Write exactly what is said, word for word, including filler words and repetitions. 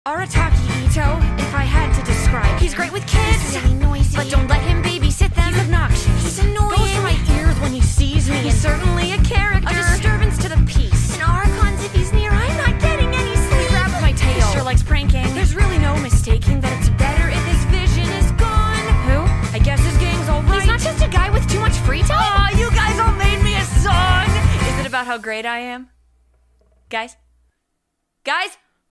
Arataki Ito, if I had to describe. He's great with kids, he's noisy, but don't let him babysit them. He's obnoxious, he's annoying, goes for my ears when he sees me. He's certainly a character, a disturbance to the peace. And Archons, if he's near, I'm not getting any sleep. He grabs my tail, he sure likes pranking. There's really no mistaking that it's better if his vision is gone. Who? I guess his gang's alright. He's not just a guy with too much free time? Aw, oh, you guys all made me a song! Is it about how great I am? Guys? Guys?